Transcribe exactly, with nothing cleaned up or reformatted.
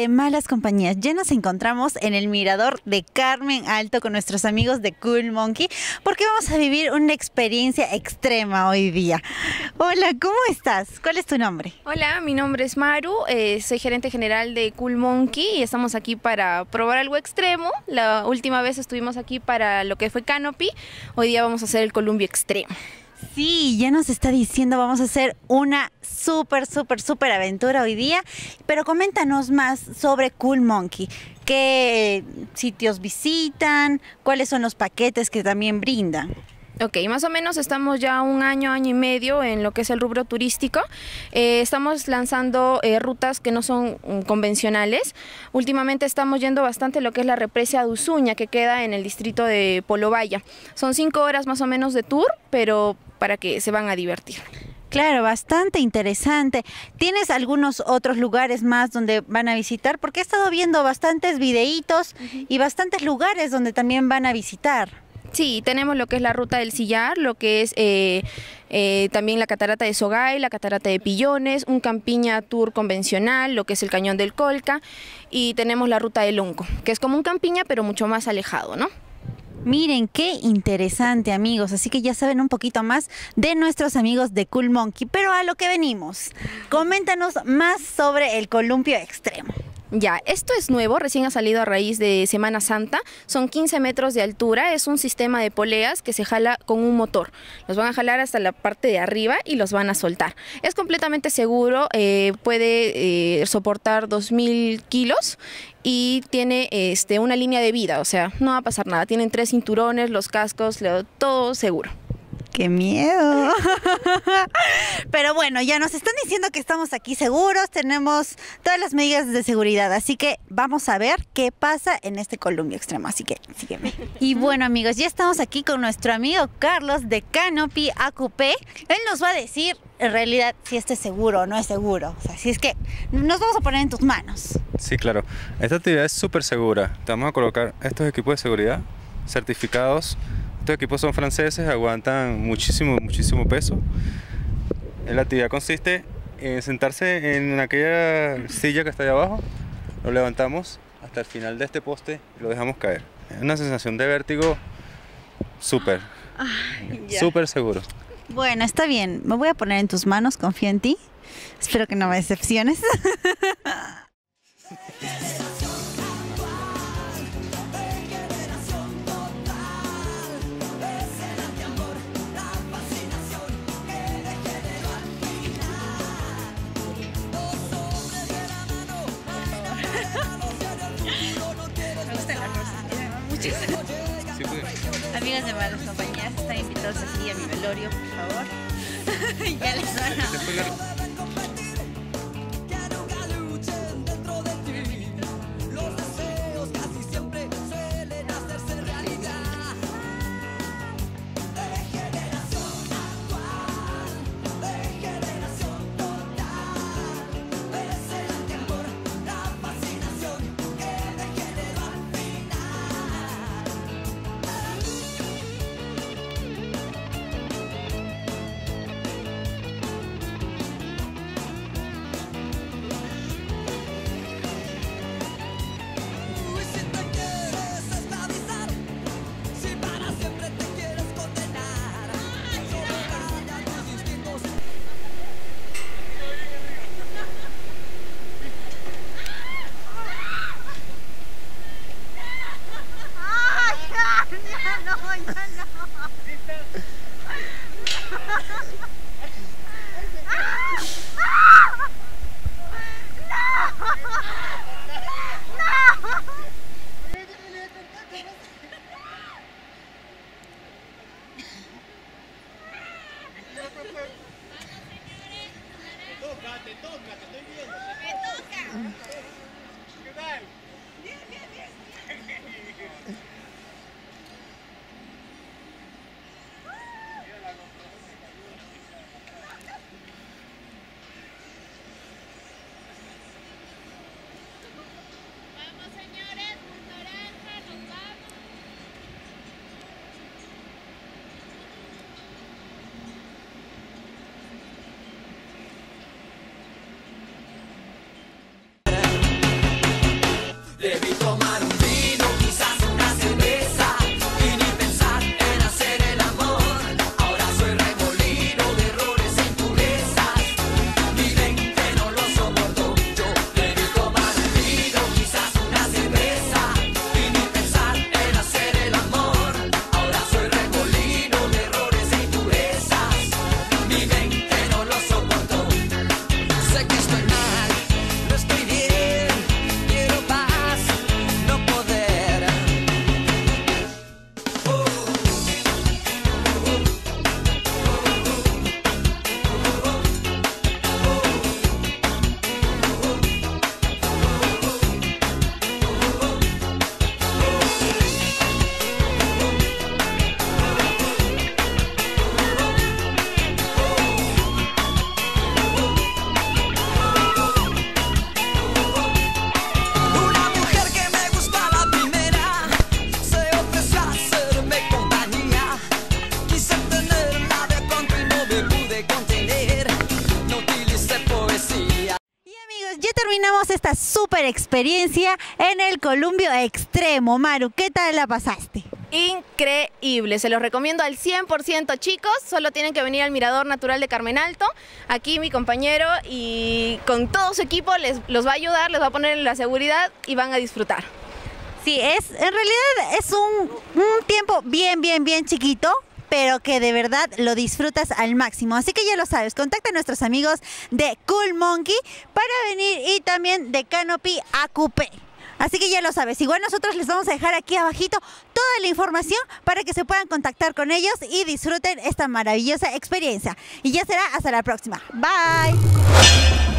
de Malas Compañías. Ya nos encontramos en el mirador de Carmen Alto con nuestros amigos de Cool Monkey porque vamos a vivir una experiencia extrema hoy día. Hola, ¿cómo estás? ¿Cuál es tu nombre? Hola, mi nombre es Maru, eh, soy gerente general de Cool Monkey y estamos aquí para probar algo extremo. La última vez estuvimos aquí para lo que fue Canopy, hoy día vamos a hacer el columpio extremo. Sí, ya nos está diciendo, vamos a hacer una súper, súper, súper aventura hoy día, pero coméntanos más sobre Cool Monkey. ¿Qué sitios visitan? ¿Cuáles son los paquetes que también brindan? Ok, más o menos estamos ya un año, año y medio en lo que es el rubro turístico. Eh, estamos lanzando eh, rutas que no son um, convencionales. Últimamente estamos yendo bastante lo que es la represa de Usuña, que queda en el distrito de Polobaya. Son cinco horas más o menos de tour, pero para que se van a divertir. Claro, bastante interesante. ¿Tienes algunos otros lugares más donde van a visitar? Porque he estado viendo bastantes videitos uh-huh. y bastantes lugares donde también van a visitar. Sí, tenemos lo que es la ruta del Sillar, lo que es eh, eh, también la catarata de Sogay, la catarata de Pillones, un campiña tour convencional, lo que es el cañón del Colca, y tenemos la ruta del Onco, que es como un campiña pero mucho más alejado, ¿no? Miren, qué interesante, amigos, así que ya saben un poquito más de nuestros amigos de Cool Monkey, pero a lo que venimos, coméntanos más sobre el columpio extremo. Ya, esto es nuevo, recién ha salido a raíz de Semana Santa, son quince metros de altura, es un sistema de poleas que se jala con un motor, los van a jalar hasta la parte de arriba y los van a soltar. Es completamente seguro, eh, puede eh, soportar dos mil kilos y tiene este, una línea de vida, o sea, no va a pasar nada, tienen tres cinturones, los cascos, todo seguro. ¡Qué miedo! Pero bueno, ya nos están diciendo que estamos aquí seguros, tenemos todas las medidas de seguridad, así que vamos a ver qué pasa en este columpio extremo, así que sígueme. Y bueno, amigos, ya estamos aquí con nuestro amigo Carlos de Canopy A Q P. Él nos va a decir en realidad si este es seguro o no es seguro, o sea, si es que nos vamos a poner en tus manos. Sí, claro, esta actividad es súper segura. Te vamos a colocar estos equipos de seguridad certificados. Estos equipos son franceses, aguantan muchísimo, muchísimo peso. La actividad consiste en sentarse en aquella silla que está ahí abajo, lo levantamos hasta el final de este poste y lo dejamos caer. Es una sensación de vértigo súper, súper seguro. Bueno, está bien, me voy a poner en tus manos, confío en ti. Espero que no me decepciones. Sí, pues. Amigas de Malas Compañías, están invitados aquí a mi velorio, por favor. Ya les van a... Te toca, te estoy viendo. Me toca. ¿Qué tal? Bien, bien, bien. súper experiencia en el columpio extremo. Maru, ¿qué tal la pasaste? Increíble, se los recomiendo al cien por ciento, chicos. Solo tienen que venir al Mirador Natural de Carmen Alto. Aquí mi compañero y con todo su equipo les los va a ayudar, les va a poner en la seguridad y van a disfrutar. Sí, es, en realidad es un, un tiempo bien, bien, bien chiquito, pero que de verdad lo disfrutas al máximo. Así que ya lo sabes, contacta a nuestros amigos de Cool Monkey para venir y también de Canopy A Q P. Así que ya lo sabes, igual nosotros les vamos a dejar aquí abajito toda la información para que se puedan contactar con ellos y disfruten esta maravillosa experiencia. Y ya será hasta la próxima. Bye.